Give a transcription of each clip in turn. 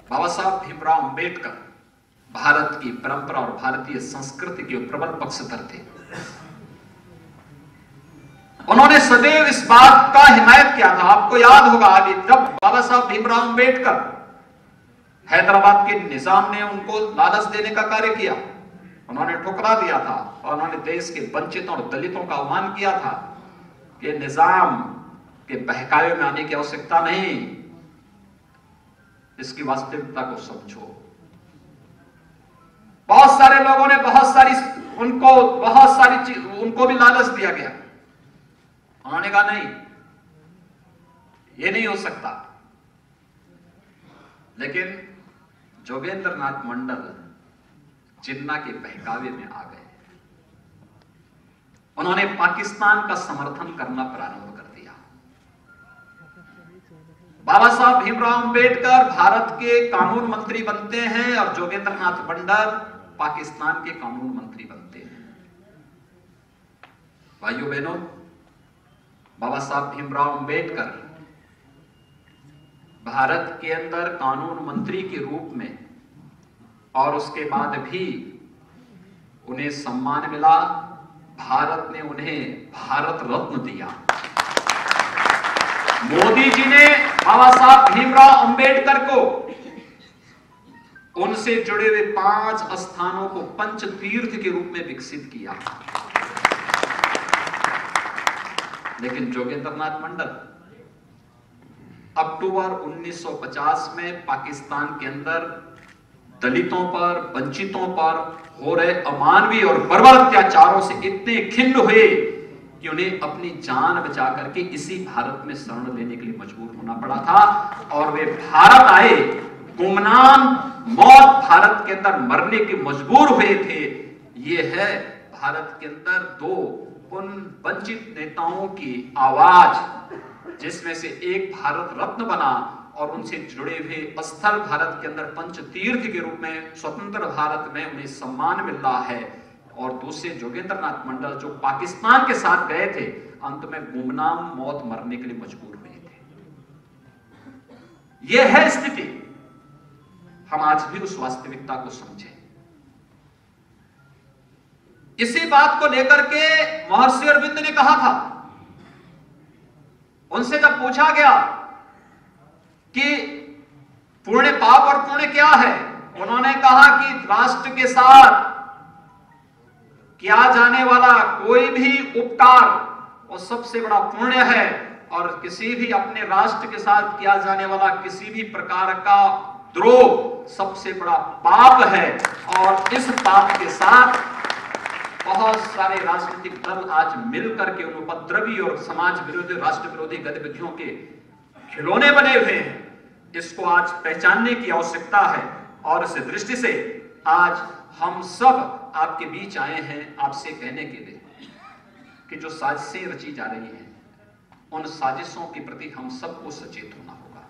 बाबा साहब भीमराव अंबेडकर भारत की परंपरा और भारतीय संस्कृति के प्रबल पक्षधर थे। उन्होंने सदैव इस बात का हिमायत किया था। आपको याद होगा आगे जब बाबा साहब भीमराव अंबेडकर हैदराबाद के निजाम ने उनको लालच देने का कार्य किया, उन्होंने ठुकरा दिया था और उन्होंने देश के वंचितों और दलितों का आह्वान किया था कि निजाम के बहकावे में आने की आवश्यकता नहीं, इसकी वास्तविकता को समझो। बहुत सारे लोगों ने उनको भी लालच दिया गया। उन्होंने कहा नहीं, ये नहीं हो सकता। लेकिन जोगेंद्र नाथ मंडल जिन्ना के बहकावे में आ गए। उन्होंने पाकिस्तान का समर्थन करना प्रारंभ कर दिया। बाबा साहब भीमराव अंबेडकर भारत के कानून मंत्री बनते हैं और जोगेंद्र नाथ मंडल पाकिस्तान के कानून मंत्री बनते हैं। भाइयों बहनों, बाबा साहब भीमराव अंबेडकर भारत के अंदर कानून मंत्री के रूप में और उसके बाद भी उन्हें सम्मान मिला। भारत ने उन्हें भारत रत्न दिया। मोदी जी ने बाबा साहब भीमराव अंबेडकर को उनसे जुड़े हुए 5 स्थानों को पंच तीर्थ के रूप में विकसित किया। लेकिन जोगेंद्र नाथ मंडल अक्टूबर 1950 में पाकिस्तान के अंदर दलितों पर, वंचितों पर हो रहे अमानवीय और बर्बर अत्याचारों से इतने खिन्न हुए कि उन्हें अपनी जान बचा करके इसी भारत में शरण लेने के लिए मजबूर होना पड़ा था। और वे भारत आए, गुमनाम मौत भारत के अंदर मरने के मजबूर हुए थे। ये है भारत के अंदर 2 उन वंचित नेताओं की आवाज, जिसमें से एक भारत रत्न बना और उनसे जुड़े हुए स्थल भारत के अंदर पंच तीर्थ के रूप में स्वतंत्र भारत में उन्हें सम्मान मिल रहा है। और दूसरे जोगेंद्र नाथ मंडल जो पाकिस्तान के साथ गए थे, अंत में गुमनाम मौत मरने के लिए मजबूर हुए थे। यह है स्थिति। हम आज भी उस वास्तविकता को समझें। इसी बात को लेकर के महर्षि अरविंद ने कहा था, उनसे जब पूछा गया कि पुण्य पाप और पुण्य क्या है, उन्होंने कहा कि राष्ट्र के साथ किया जाने वाला कोई भी उपकार वो सबसे बड़ा पुण्य है, और किसी भी अपने राष्ट्र के साथ किया जाने वाला किसी भी प्रकार का द्रोह सबसे बड़ा पाप है। और इस पाप के साथ बहुत सारे राजनीतिक दल आज मिलकर के उन उपद्रवी और समाज विरोधी, राष्ट्र विरोधी गतिविधियों के खिलौने बने हुए हैं। इसको आज पहचानने की आवश्यकता है। और इस दृष्टि से आज हम सब आपके बीच आए हैं आपसे कहने के लिए कि जो साजिशें रची जा रही हैं, उन साजिशों के प्रति हम सबको सचेत होना होगा।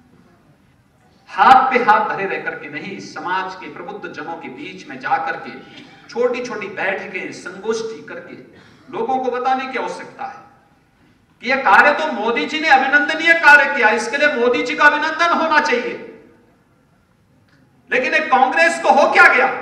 हाथ पे हाथ धरे रह करके नहीं, समाज के प्रबुद्ध जनों के बीच में जाकर के छोटी छोटी बैठकें, संगोष्ठी करके लोगों को बताने की आवश्यकता है कि यह कार्य तो मोदी जी ने अभिनंदनीय कार्य किया, इसके लिए मोदी जी का अभिनंदन होना चाहिए। लेकिन एक कांग्रेस को हो क्या गया,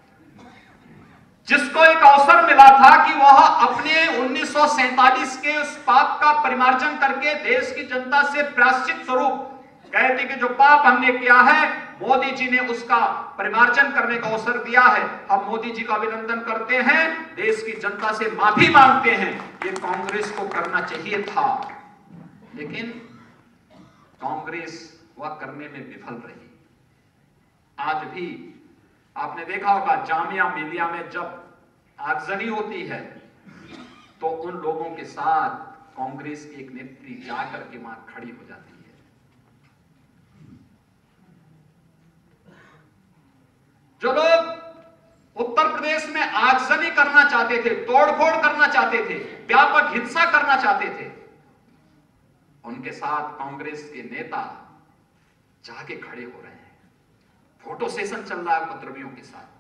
जिसको एक अवसर मिला था कि वह अपने 1947 के उस पाप का परिमार्जन करके देश की जनता से प्रायश्चित स्वरूप कहते कि जो पाप हमने किया है, मोदी जी ने उसका परिमार्जन करने का अवसर दिया है, हम मोदी जी का अभिनंदन करते हैं, देश की जनता से माफी मांगते हैं। ये कांग्रेस को करना चाहिए था, लेकिन कांग्रेस वह करने में विफल रही। आज भी आपने देखा होगा जामिया मिलिया में जब आगजनी होती है तो उन लोगों के साथ कांग्रेस की एक नेत्री जाकर के वहां खड़ी हो जाती है। जो लोग उत्तर प्रदेश में आगजनी करना चाहते थे, तोड़फोड़ करना चाहते थे, व्यापक हिंसा करना चाहते थे, उनके साथ कांग्रेस के नेता जाके खड़े हो रहे हैं। फोटो सेशन चल रहा है उपद्रवियों के साथ।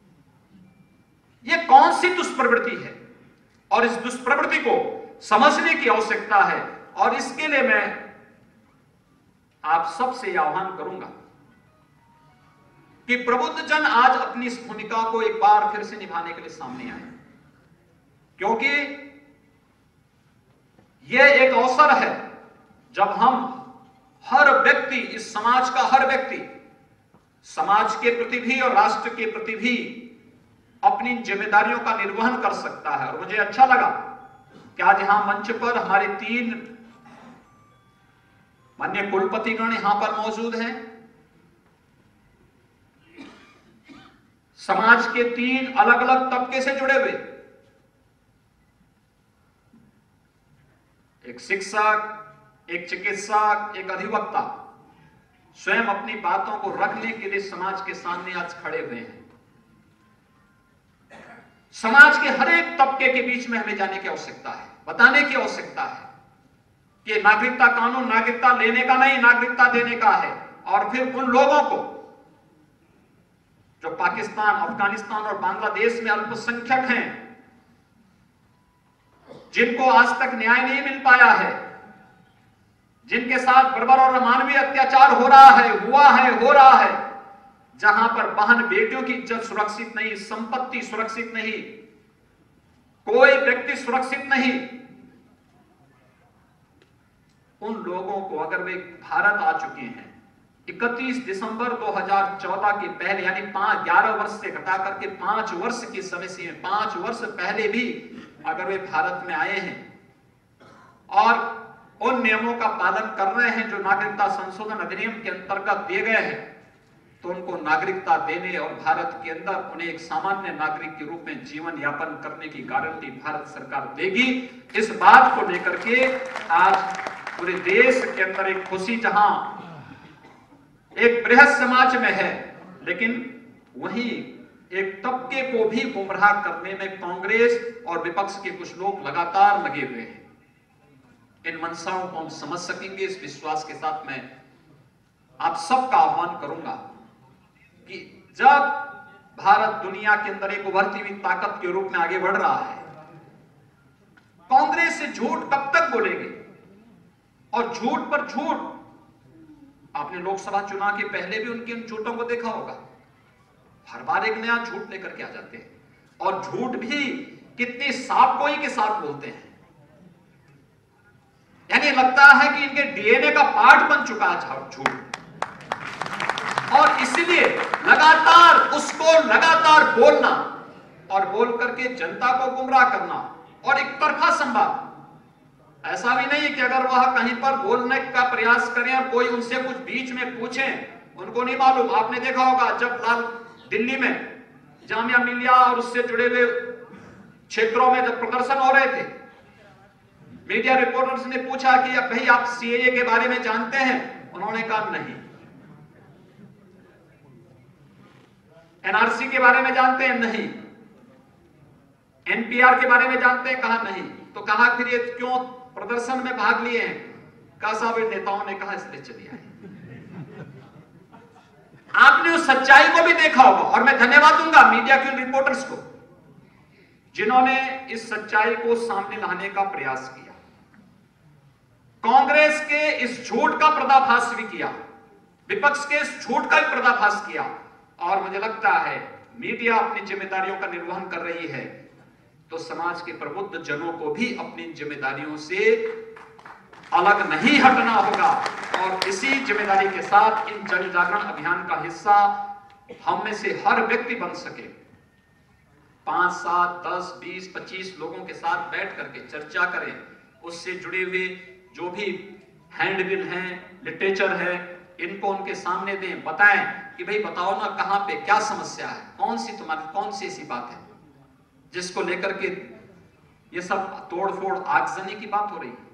यह कौन सी दुष्प्रवृत्ति है, और इस दुष्प्रवृत्ति को समझने की आवश्यकता है। और इसके लिए मैं आप सबसे आह्वान करूंगा कि प्रबुद्ध जन आज अपनी इस भूमिका को एक बार फिर से निभाने के लिए सामने आए, क्योंकि यह एक अवसर है जब हम हर व्यक्ति, इस समाज का हर व्यक्ति समाज के प्रति भी और राष्ट्र के प्रति भी अपनी जिम्मेदारियों का निर्वहन कर सकता है। और मुझे अच्छा लगा कि आज यहां मंच पर हमारे 3 माननीय कुलपतिगण यहां पर मौजूद हैं। समाज के 3 अलग अलग तबके से जुड़े हुए, एक शिक्षक, एक चिकित्सक, एक अधिवक्ता, स्वयं अपनी बातों को रखने के लिए समाज के सामने आज खड़े हुए हैं। समाज के हर एक तबके के बीच में हमें जाने की आवश्यकता है, बताने की आवश्यकता है कि नागरिकता कानून नागरिकता लेने का नहीं, नागरिकता देने का है। और फिर उन लोगों को जो पाकिस्तान, अफगानिस्तान और बांग्लादेश में अल्पसंख्यक हैं, जिनको आज तक न्याय नहीं मिल पाया है, जिनके साथ बर्बर और अमानवीय अत्याचार हो रहा है, हुआ है, हो रहा है, जहां पर बहन बेटियों की इज्जत सुरक्षित नहीं, संपत्ति सुरक्षित नहीं, कोई व्यक्ति सुरक्षित नहीं, उन लोगों को अगर वे भारत आ चुके हैं 31 दिसंबर 2014 के पहले, यानी 11 वर्ष से घटा करके 5 वर्ष की समय सीमा, 5 वर्ष पहले भी अगर वे भारत में आए हैं और उन नियमों का पालन कर रहे हैं जो नागरिकता संशोधन अधिनियम के अंतर्गत दिए गए हैं, तो उनको नागरिकता देने और भारत के अंदर उन्हें एक सामान्य नागरिक के रूप में जीवन यापन करने की गारंटी भारत सरकार देगी। इस बात को लेकर के आज पूरे देश के अंदर एक खुशी जहां एक बृहद समाज में है, लेकिन वहीं एक तबके को भी गुमराह करने में कांग्रेस और विपक्ष के कुछ लोग लगातार लगे हुए हैं। इन मंशाओं को हम समझ सकेंगे, इस विश्वास के साथ मैं आप सबका आह्वान करूंगा कि जब भारत दुनिया के अंदर एक उभरती हुई ताकत के रूप में आगे बढ़ रहा है, कांग्रेस से झूठ कब तक बोलेंगे? और झूठ पर झूठ, आपने लोकसभा चुनाव के पहले भी उनके उन झूठों को देखा होगा, हर बार एक नया झूठ लेकर के आ जाते हैं, और झूठ भी कितनी साफगोई के साथ बोलते हैं, यानी लगता है कि इनके डीएनए का पार्ट बन चुका है झूठ। और इसलिए लगातार बोलना और बोल करके जनता को गुमराह करना और एक तरफा संवाद। ऐसा भी नहीं कि अगर वह कहीं पर बोलने का प्रयास करें और कोई उनसे कुछ बीच में पूछे, उनको नहीं मालूम। आपने देखा होगा जब लाल दिल्ली में जामिया मिलिया और उससे जुड़े हुए क्षेत्रों में जब प्रदर्शन हो रहे थे, मीडिया रिपोर्टर्स ने पूछा कि अब भाई आप सीएए के बारे में जानते हैं? उन्होंने कहा नहीं। एनआरसी के बारे में जानते हैं? नहीं। एनपीआर के बारे में जानते हैं? कहा नहीं। तो कहा फिर ये क्यों प्रदर्शन में भाग लिए हैं? कहा साहब इन नेताओं ने कहा इसलिए चलिए आए। आपने उस सच्चाई को भी देखा होगा, और मैं धन्यवाद दूंगा मीडिया के रिपोर्टर्स को जिन्होंने इस सच्चाई को सामने लाने का प्रयास किया, कांग्रेस के इस झूठ का पर्दाफाश भी किया, विपक्ष के इस झूठ का भी पर्दाफाश किया। और मुझे लगता है मीडिया अपनी जिम्मेदारियों का निर्वहन कर रही है, तो समाज के प्रबुद्ध जनों को भी अपनी जिम्मेदारियों से अलग नहीं हटना होगा। और इसी जिम्मेदारी के साथ इन जन जागरण अभियान का हिस्सा हम में से हर व्यक्ति बन सके। 5, 7, 10, 20, 25 लोगों के साथ बैठ करके चर्चा करें, उससे जुड़े हुए जो भी हैंडबिल हैं, लिटरेचर है, इनको उनके सामने दें, बताएं कि भाई बताओ ना कहां पे क्या समस्या है, कौन सी ऐसी बात है जिसको लेकर के ये सब तोड़फोड़ आगजनी की बात हो रही है।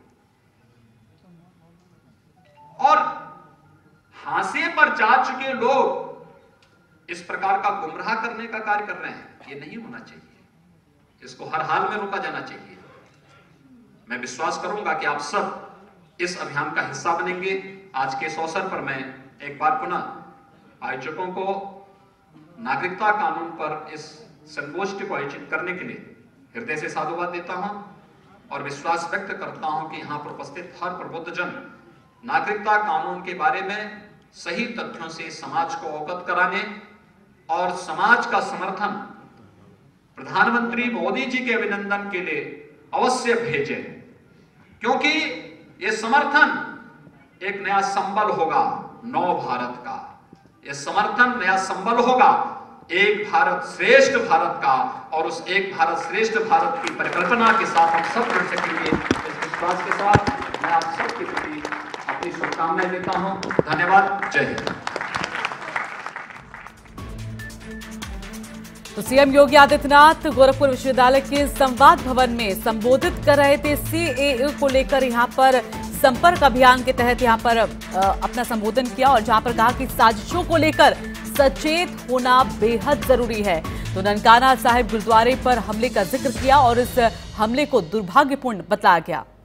और हाशिए पर जा चुके लोग इस प्रकार का गुमराह करने का कार्य कर रहे हैं, ये नहीं होना चाहिए, इसको हर हाल में रोका जाना चाहिए। मैं विश्वास करूंगा कि आप सब इस अभियान का हिस्सा बनेंगे। आज के इस अवसर पर मैं एक बार पुनः आयोजकों को नागरिकता कानून पर इस संगोष्ठी को आयोजित करने के लिए हृदय से साधुवाद देता हूं और विश्वास व्यक्त करता हूं कि यहां पर उपस्थित हर प्रबुद्ध जन नागरिकता कानून के बारे में सही तथ्यों से समाज को अवगत कराने और समाज का समर्थन प्रधानमंत्री मोदी जी के अभिनंदन के लिए अवश्य भेजें, क्योंकि यह समर्थन एक नया संबल होगा नव भारत का। यह समर्थन नया संबल होगा एक भारत श्रेष्ठ भारत का, और उस एक भारत श्रेष्ठ भारत की परिकल्पना के साथ हम सब जुड़ सकेंगे। इस विश्वास के साथ मैं आप सबके प्रति अपनी शुभकामनाएं देता हूं। धन्यवाद। जय हिंद। तो सीएम योगी आदित्यनाथ गोरखपुर विश्वविद्यालय के संवाद भवन में संबोधित कर रहे थे। सीएए को लेकर यहां पर संपर्क अभियान के तहत यहां पर अपना संबोधन किया, और जहां पर कहा कि साजिशों को लेकर सचेत होना बेहद जरूरी है। तो ननकाना साहिब गुरुद्वारे पर हमले का जिक्र किया और इस हमले को दुर्भाग्यपूर्ण बताया गया।